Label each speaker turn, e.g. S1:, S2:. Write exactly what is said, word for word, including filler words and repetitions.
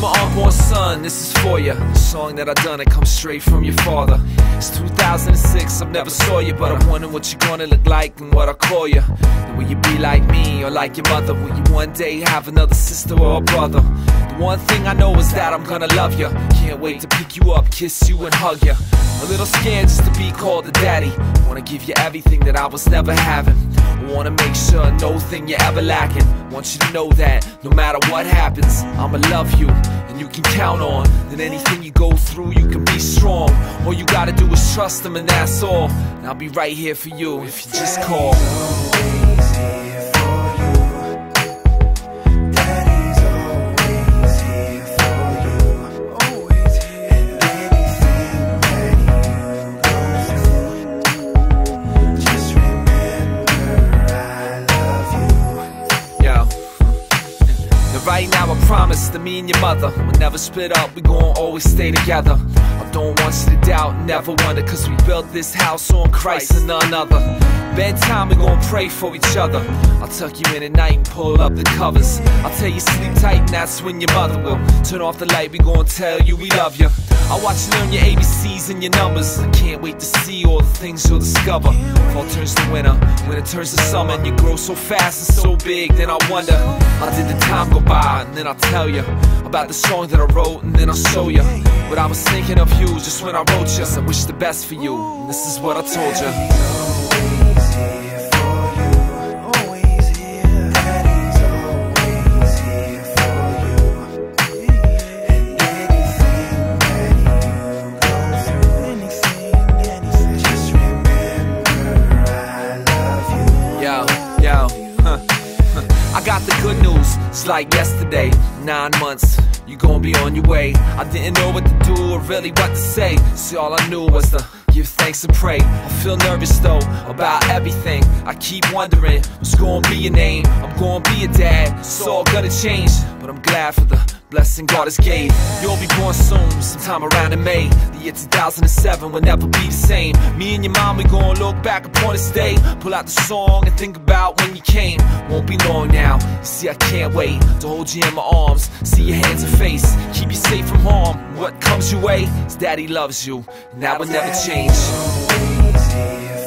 S1: my unborn son, this is for you. The song that I done, it comes straight from your father. It's two thousand six, I never saw you, but I'm wondering what you're gonna look like and what I call you. And will you be like me or like your mother? Will you one day have another sister or a brother? The one thing I know is that I'm gonna love you. Can't wait to pick you up, kiss you and hug you. A little scared just to be called a daddy. Wanna give you everything that I was never having. I wanna make sure no thing you're ever lacking. Want you to know that no matter what happens, I'ma love you and you can count on that anything you go through, you can be strong. All you gotta do is trust them and that's all. And I'll be right here for you if you just call. Right now I promise that me and your mother will never split up, we gon' always stay together. I don't want you to doubt, never wonder, cause we built this house on Christ and none other. Bedtime we gon' pray for each other. I'll tuck you in at night and pull up the covers. I'll tell you sleep tight and that's when your mother will turn off the light, we gon' tell you we love you. I'll watch you learn your A B Cs and your numbers. I can't wait to see all the things you'll discover. Fall turns to winter, winter turns to summer, and you grow so fast and so big, then I wonder, how did the time go by? And then I'll tell you about the song that I wrote, and then I'll show you what I was thinking of you just when I wrote you. I wish the best for you, and this is what I told you. I got the good news, it's like yesterday. Nine months, you gon' be on your way. I didn't know what to do or really what to say, so all I knew was to give thanks and pray. I feel nervous though, about everything. I keep wondering, what's gonna be your name? I'm gonna be a dad, it's all gonna change. But I'm glad for the blessing God has gave. You'll be born soon, sometime around in May. The year two thousand seven will never be the same. Me and your mom, we gon' look back upon this day. Pull out the song and think about when you came. Won't be long now, you see I can't wait to hold you in my arms, see your hands and face, keep you safe from harm. What comes your way, is daddy loves you, and that will never change.